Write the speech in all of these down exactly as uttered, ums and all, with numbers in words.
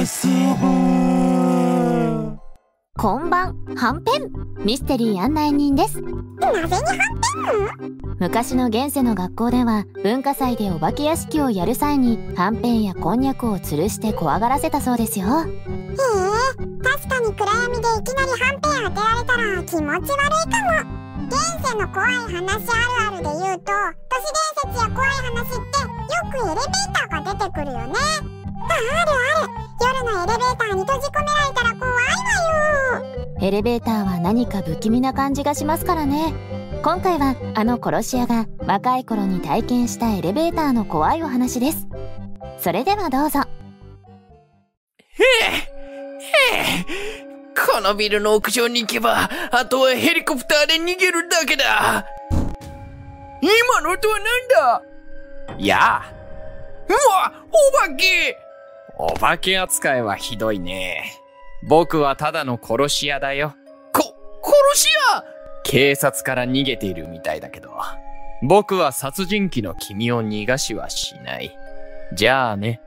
遊ぼう。 こんばん、はんぺんミステリー案内人です。 なぜにはんぺん？ 昔の現世の学校では文化祭でお化け屋敷をやる際にはんぺんやこんにゃくを吊るして怖がらせたそうですよ。 へえ、確かに暗闇でいきなりはんぺん当てられたら気持ち悪いかも。現世の怖い話あるあるで言うと、都市伝説や怖い話ってよくエレベーターが出てくるよね。あ、あるある。夜のエレベーターに閉じ込められたら怖いわよ。 エレベーターは何か不気味な感じがしますからね。今回はあの殺し屋が若い頃に体験したエレベーターの怖いお話です。それではどうぞ。 へえへえ、このビルの屋上に行けばあとはヘリコプターで逃げるだけだ。今の音は何だ？やあ、うわ、お化け！お化け扱いはひどいね。僕はただの殺し屋だよ。こ、殺し屋？警察から逃げているみたいだけど、僕は殺人鬼の君を逃がしはしない。じゃあね。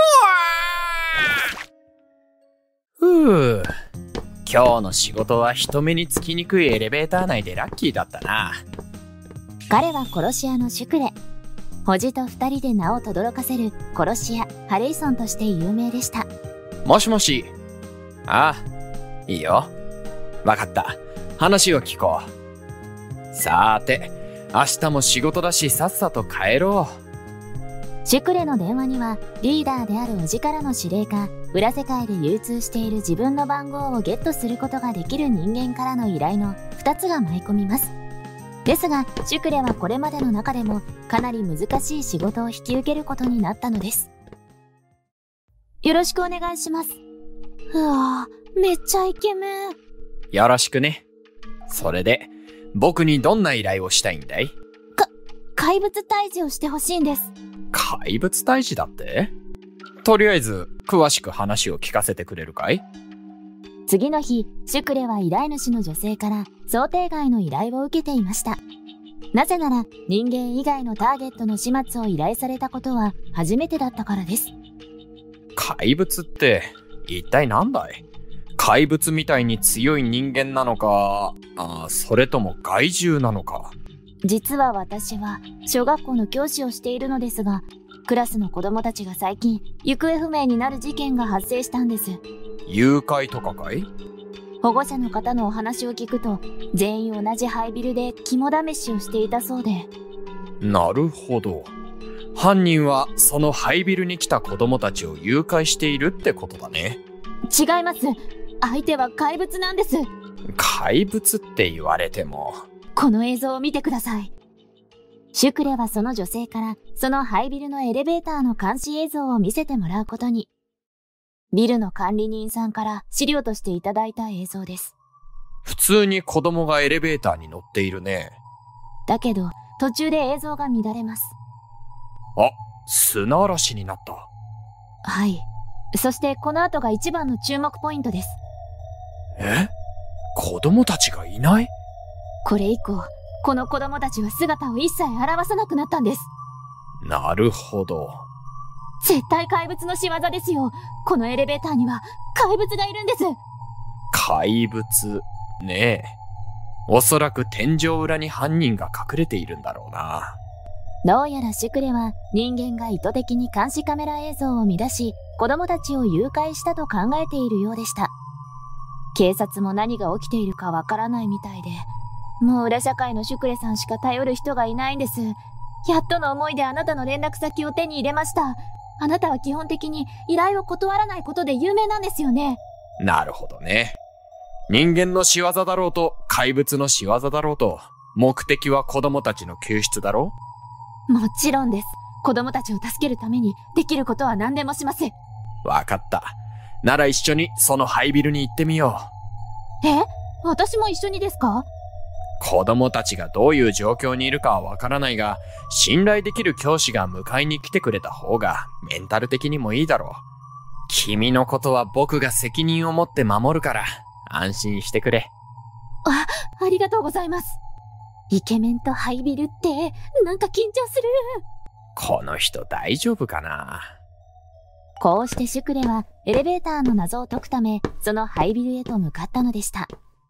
ふぅ。今日の仕事は人目につきにくいエレベーター内でラッキーだったな。 彼は殺し屋のシュクレ。ホジと二人で名を轟かせる殺し屋ハレイソンとして有名でした。 もしもし。ああ、いいよ。わかった。話を聞こう。さーて、明日も仕事だしさっさと帰ろう。シュクレの電話にはリーダーであるおじからの指令か、裏世界で流通している自分の番号をゲットすることができる人間からの依頼のふたつが舞い込みます。ですが、シュクレはこれまでの中でもかなり難しい仕事を引き受けることになったのです。よろしくお願いします。うわぁ、めっちゃイケメン。 よろしくね。それで、僕にどんな依頼をしたいんだい？ か、怪物退治をしてほしいんです。 怪物退治だって？とりあえず、詳しく話を聞かせてくれるかい？ 次の日、シュクレは依頼主の女性から想定外の依頼を受けていました。なぜなら、人間以外のターゲットの始末を依頼されたことは初めてだったからです。 怪物って、一体何だい？怪物みたいに強い人間なのか、あ、それとも害獣なのか。 実は私は小学校の教師をしているのですが、クラスの子供たちが最近行方不明になる事件が発生したんです。 誘拐とかかい？ 保護者の方のお話を聞くと、全員同じ廃ビルで肝試しをしていたそうで。 なるほど。犯人はその廃ビルに来た子供たちを誘拐しているってことだね。 違います。相手は怪物なんです。 怪物って言われても。 この映像を見てください。シュクレはその女性からその廃ビルのエレベーターの監視映像を見せてもらうことに。ビルの管理人さんから資料としていただいた映像です。 普通に子供がエレベーターに乗っているね。 だけど途中で映像が乱れます。 あ、砂嵐になった。 はい。そしてこの後が一番の注目ポイントです。 え？子供たちがいない？ これ以降、この子供たちは姿を一切現さなくなったんです。 なるほど。 絶対怪物の仕業ですよ。このエレベーターには怪物がいるんです。 怪物ねえ。おそらく天井裏に犯人が隠れているんだろうな。 どうやらシュクレは人間が意図的に監視カメラ映像を乱し、子供たちを誘拐したと考えているようでした。警察も何が起きているかわからないみたいで、もう裏社会のシュクレさんしか頼る人がいないんです。やっとの思いであなたの連絡先を手に入れました。あなたは基本的に依頼を断らないことで有名なんですよね。 なるほどね。人間の仕業だろうと怪物の仕業だろうと、目的は子供たちの救出だろう？もちろんです。子供たちを助けるためにできることは何でもします。 わかった。なら一緒にその廃ビルに行ってみよう。え？私も一緒にですか？ 子供たちがどういう状況にいるかはわからないが、信頼できる教師が迎えに来てくれた方がメンタル的にもいいだろう。君のことは僕が責任を持って守るから安心してくれ。 あ、ありがとうございます。イケメンとハイビルってなんか緊張する。 この人大丈夫かな？ こうしてシュクレはエレベーターの謎を解くため、その廃ビルへと向かったのでした。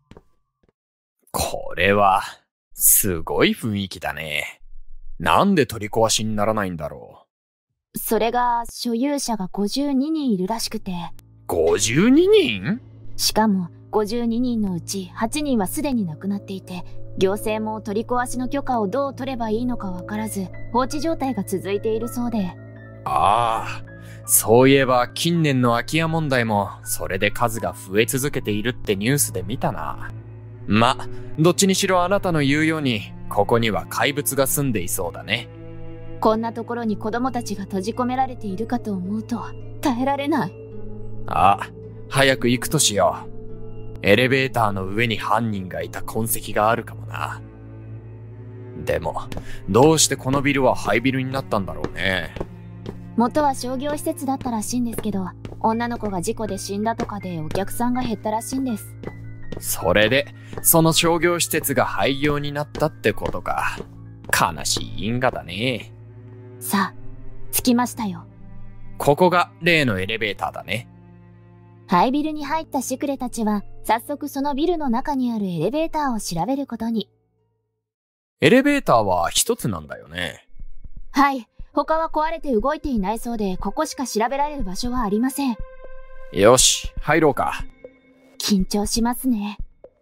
これは、すごい雰囲気だね。なんで取り壊しにならないんだろう。それが、所有者がごじゅうににんいるらしくて。 ごじゅうににん？ しかも、ごじゅうににんのうちはちにんはすでに亡くなっていて、行政も取り壊しの許可をどう取ればいいのかわからず、放置状態が続いているそうで。 ああ、そういえば近年の空き家問題も、それで数が増え続けているってニュースで見たな。ま、どっちにしろあなたの言うように、ここには怪物が住んでいそうだね。 こんなところに子供たちが閉じ込められているかと思うと、耐えられない。 あ、早く行くとしよう。エレベーターの上に犯人がいた痕跡があるかもな。でも、どうしてこのビルは廃ビルになったんだろうね。 元は商業施設だったらしいんですけど、女の子が事故で死んだとかでお客さんが減ったらしいんです。 それで、その商業施設が廃業になったってことか。悲しい因果だね。 さあ、着きましたよ。 ここが例のエレベーターだね。 廃ビルに入ったシュクレたちは、早速そのビルの中にあるエレベーターを調べることに。 エレベーターは一つなんだよね。 はい。他は壊れて動いていないそうで、ここしか調べられる場所はありません。 よし、入ろうか。 緊張しますね。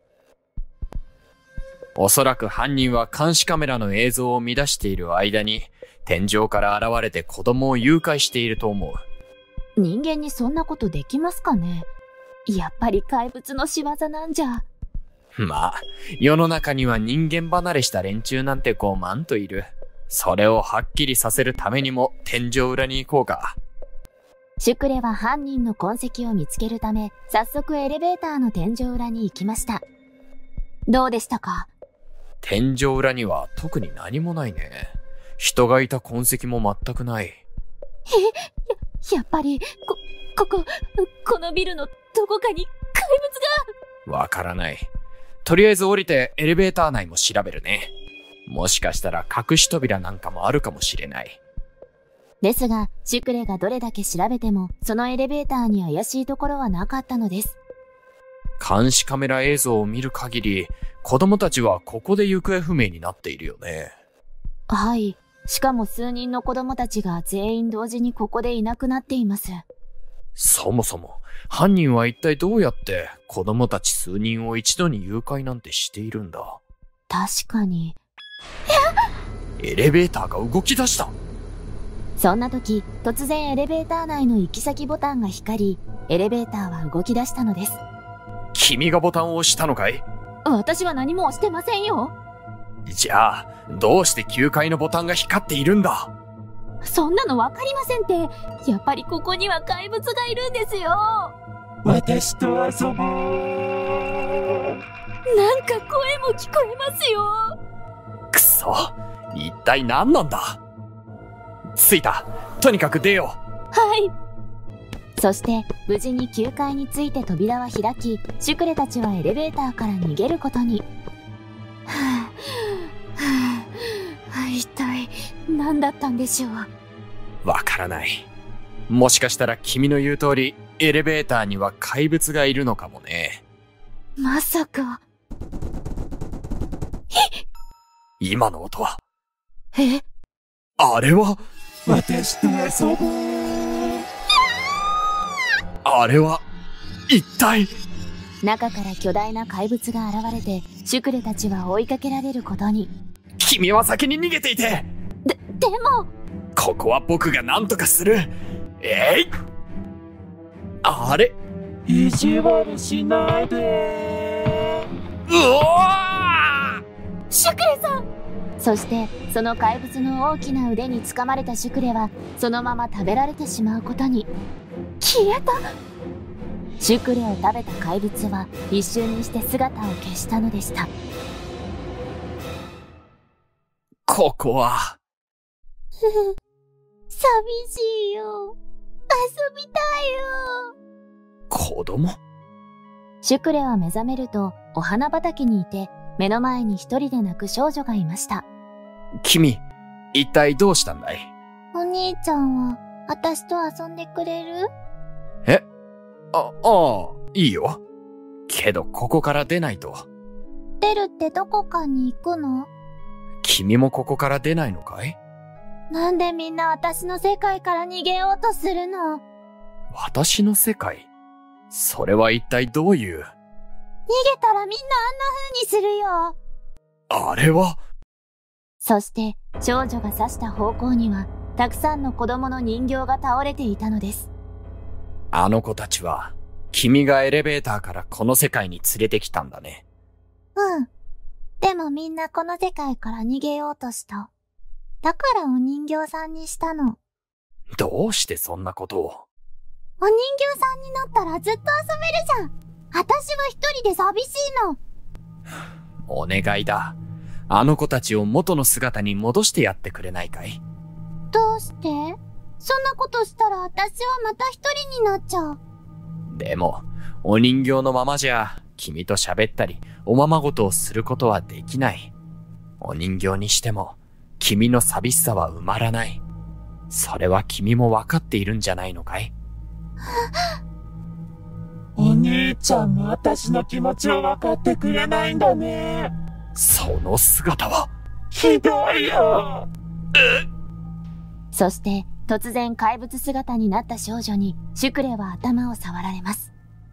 おそらく犯人は監視カメラの映像を見出している間に、天井から現れて子供を誘拐していると思う。 人間にそんなことできますかね？やっぱり怪物の仕業なんじゃ。 まあ、世の中には人間離れした連中なんてごまんといる。それをはっきりさせるためにも天井裏に行こうか。 シュクレは犯人の痕跡を見つけるため、早速エレベーターの天井裏に行きました。どうでしたか？ 天井裏には特に何もないね。人がいた痕跡も全くない。 え、や、やっぱり、こ、ここ、このビルのどこかに怪物が。わからない。とりあえず降りてエレベーター内も調べるね。もしかしたら隠し扉なんかもあるかもしれない。 ですが、シュクレがどれだけ調べても、そのエレベーターに怪しいところはなかったのです。 監視カメラ映像を見る限り、子供たちはここで行方不明になっているよね。 はい。しかも数人の子供たちが全員同時にここでいなくなっています。 そもそも、犯人は一体どうやって子供たち数人を一度に誘拐なんてしているんだ。 確かに。 エレベーターが動き出した。 そんな時、突然エレベーター内の行き先ボタンが光り、エレベーターは動き出したのです。 君がボタンを押したのかい？ 私は何も押してませんよ。 じゃあ、どうしてきゅうかいのボタンが光っているんだ？ そんなのわかりませんって。やっぱりここには怪物がいるんですよ。 私と遊ぼう。 なんか声も聞こえますよ。 くそ、一体何なんだ？着いた。とにかく出よう。はい。そして無事にきゅうかいに着いて扉は開き、シュクレたちはエレベーターから逃げることに。はぁ、はぁ、はぁ、一体何だったんでしょう。 わからない。もしかしたら君の言う通り、エレベーターには怪物がいるのかもね。 まさか。 今の音は。 え？ あれは？ 私と遊ぼう。 あれは、一体。 中から巨大な怪物が現れて、シュクレたちは追いかけられることに。 君は先に逃げていて。 で、でも。 ここは僕が何とかする。えい！あれ？ 意地悪しないで。 うおー！ シュクレさん！そして、その怪物の大きな腕に掴まれたシュクレは、そのまま食べられてしまうことに。消えた！シュクレを食べた怪物は一瞬にして姿を消したのでした。 ここは寂しいよ。遊びたいよ。 子供？ シュクレは目覚めるとお花畑にいて、目の前に一人で泣く少女がいました。 君、一体どうしたんだい？ お兄ちゃんは私と遊んでくれる？ えあ、ああ、いいよ。けどここから出ないと。 出るってどこかに行くの？ 君もここから出ないのかい？ なんでみんな私の世界から逃げようとするの？ 私の世界？それは一体どういう？ 逃げたらみんなあんな風にするよ。 あれは？ そして少女が指した方向にはたくさんの子供の人形が倒れていたのです。 あの子たちは君がエレベーターからこの世界に連れてきたんだね。 うん。でもみんなこの世界から逃げようとした。だからお人形さんにしたの。 どうしてそんなことを？ お人形さんになったらずっと遊べるじゃん。私は一人で寂しいの。 お願いだ。あの子たちを元の姿に戻してやってくれないかい？ どうして？そんなことしたら私はまた一人になっちゃう。 でも、お人形のままじゃ、君と喋ったり、おままごとをすることはできない。お人形にしても、君の寂しさは埋まらない。それは君もわかっているんじゃないのかい？ お兄ちゃんも私の気持ちを分かってくれないんだね。 その姿は、 ひどいよ。 そして突然怪物姿になった少女にシュクレは頭を触られます。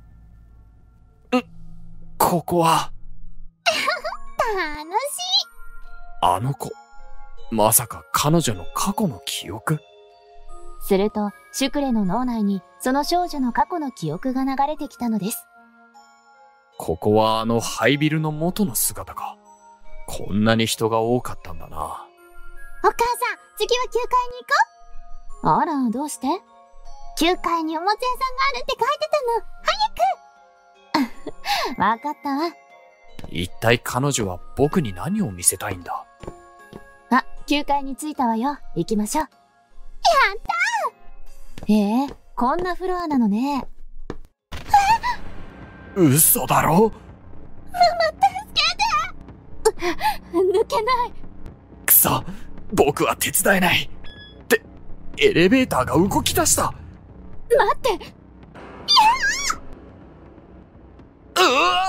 ここは。 楽しい。 あの子、まさか彼女の過去の記憶？ するとシュクレの脳内にその少女の過去の記憶が流れてきたのです。 ここはあの廃ビルの元の姿か。こんなに人が多かったんだな。 お母さん、次はきゅうかいに行こう。あら、どうして？きゅうかいにおもちゃ屋さんがあるって書いてたの。早くわかったわ。 一体彼女は僕に何を見せたいんだ？ あ、きゅうかいに着いたわよ。行きましょう。やったー。ええ、こんなフロアなのね。 嘘だろ？ ママ助けて。抜けない。 くそ、僕は手伝えない。って、エレベーターが動き出した。 待って。いやー！うわ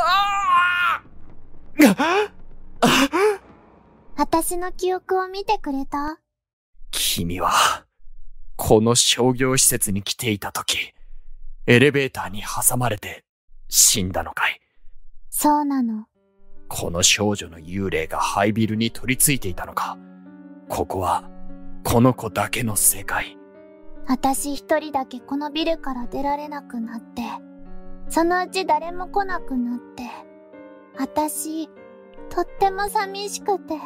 ー！ 私の記憶を見てくれた？ 君は、この商業施設に来ていたとき、エレベーターに挟まれて死んだのかい？ そうなの。 この少女の幽霊が廃ビルに取り付いていたのか。ここは、この子だけの世界。 私一人だけこのビルから出られなくなって、そのうち誰も来なくなって、私、とっても寂しくて。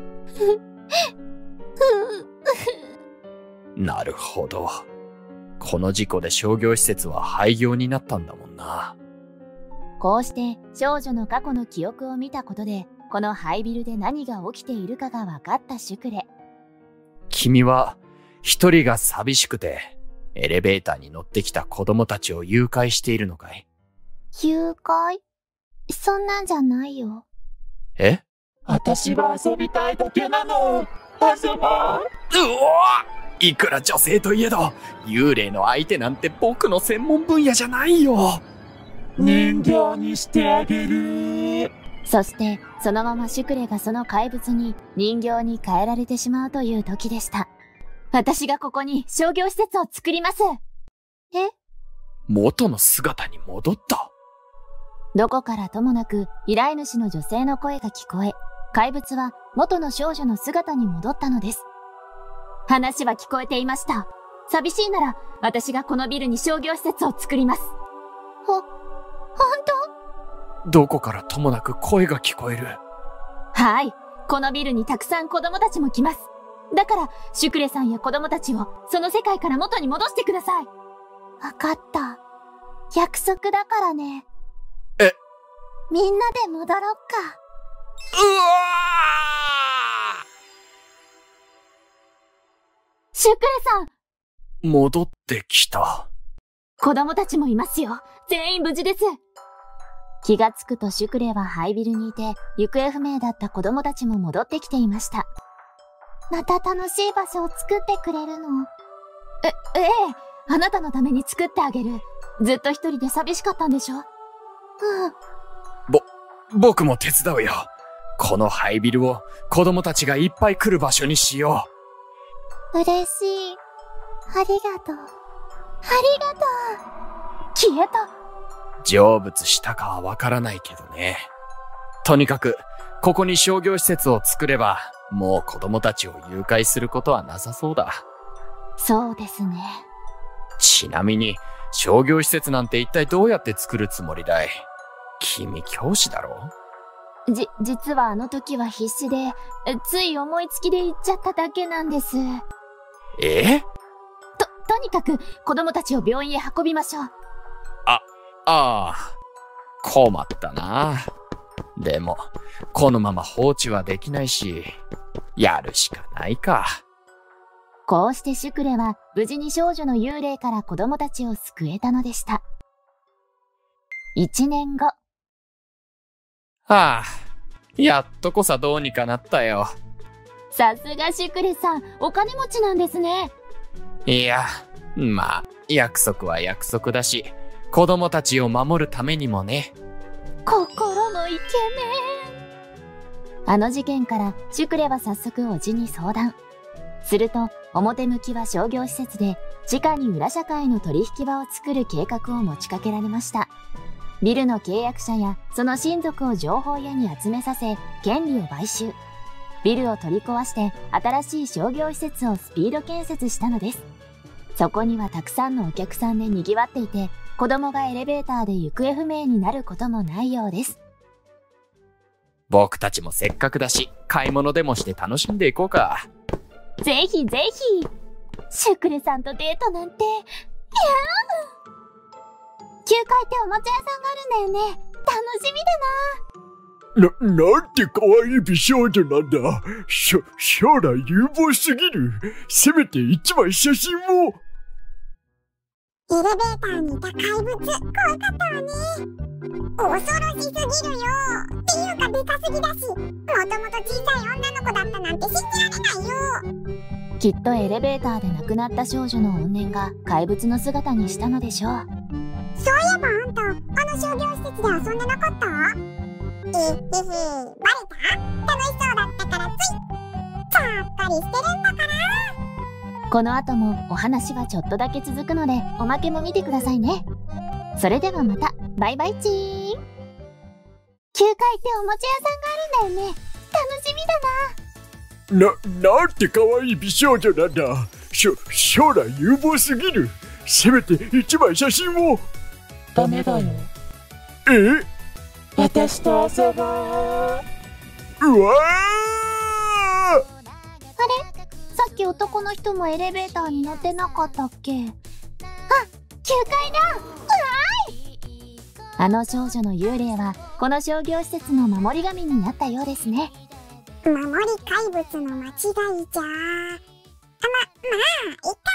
なるほど。この事故で商業施設は廃業になったんだもんな。 こうして少女の過去の記憶を見たことで、この廃ビルで何が起きているかが分かったシュクレ。 君は一人が寂しくてエレベーターに乗ってきた子供たちを誘拐しているのかい？ 誘拐？そんなんじゃないよ。 え？ 私は遊びたいだけなの。遊ぼう。うお！いくら女性といえど幽霊の相手なんて僕の専門分野じゃないよ。 人形にしてあげる。 そしてそのままシュクレがその怪物に人形に変えられてしまうという時でした。私がここに商業施設を作ります。え？ 元の姿に戻った？ どこからともなく依頼主の女性の声が聞こえ、怪物は元の少女の姿に戻ったのです。話は聞こえていました。寂しいなら私がこのビルに商業施設を作ります。ほ、本当？ どこからともなく声が聞こえる。 はい。このビルにたくさん子供たちも来ます。だから、シュクレさんや子供たちをその世界から元に戻してください。わかった。約束だからね。 え？ みんなで戻ろっか。 うわー！ シュクレさん！ 戻ってきた。 子供たちもいますよ。全員無事です。気がつくとシュクレは廃ビルにいて、行方不明だった子供たちも戻ってきていました。また楽しい場所を作ってくれるの？ え、ええ、あなたのために作ってあげる。ずっと一人で寂しかったんでしょ？うん。 ぼ、僕も手伝うよ。この廃ビルを子供たちがいっぱい来る場所にしよう。嬉しい。ありがとう。ありがとう。消えた。 成仏したかはわからないけどね。とにかく、ここに商業施設を作れば、もう子供たちを誘拐することはなさそうだ。 そうですね。 ちなみに、商業施設なんて一体どうやって作るつもりだい？君教師だろ？ じ、実はあの時は必死で、つい思いつきで言っちゃっただけなんです。 え？ と、とにかく子供たちを病院へ運びましょう。 あ、ああ、困ったな。でも、このまま放置はできないし、やるしかないか。 こうしてシュクレは無事に少女の幽霊から子供たちを救えたのでした。一年後。 はあ、やっとこさどうにかなったよ。 さすがシュクレさん、お金持ちなんですね。 いや、まあ、約束は約束だし、子供たちを守るためにもね。 心のイケメン。あの事件からシュクレは早速おじに相談。すると、表向きは商業施設で、地下に裏社会の取引場を作る計画を持ちかけられました。ビルの契約者やその親族を情報屋に集めさせ、権利を買収。ビルを取り壊して新しい商業施設をスピード建設したのです。そこにはたくさんのお客さんで賑わっていて、子供がエレベーターで行方不明になることもないようです。 僕たちもせっかくだし、買い物でもして楽しんでいこうか。 ぜひぜひ。シュクレさんとデートなんて、いやー。球界っておもちゃ屋さんがあるんだよね。楽しみだな。な、なんて可愛い美少女なんだ。しょ、将来有望すぎる。せめて一枚写真を。 エレベーターにいた怪物、怖かったわね。恐ろしすぎるよ。っていうかでかすぎだし、もともと小さい女の子だったなんて信じられないよ。 きっとエレベーターで亡くなった少女の怨念が怪物の姿にしたのでしょう。 そういえばあんた、あの商業施設で遊んでなかった？えへへ、バレた？楽しそうだったからつい。さっぱりしてるんだから。 この後もお話はちょっとだけ続くので、おまけも見てくださいね。それではまた、バイバイチーン。球界っておもちゃ屋さんがあるんだよね。楽しみだな。な、なんて可愛い美少女なんだ。しょ、将来有望すぎる。せめて一枚写真を。 ダメだよ。 え？ 私と遊ぼう。 うわー！ あれ？さっき男の人もエレベーターに乗ってなかったっけ？あ、球界だ！うわーい！あの少女の幽霊は、この商業施設の守り神になったようですね。 守り怪物の間違いじゃ。あ、ま、まあ、いっか。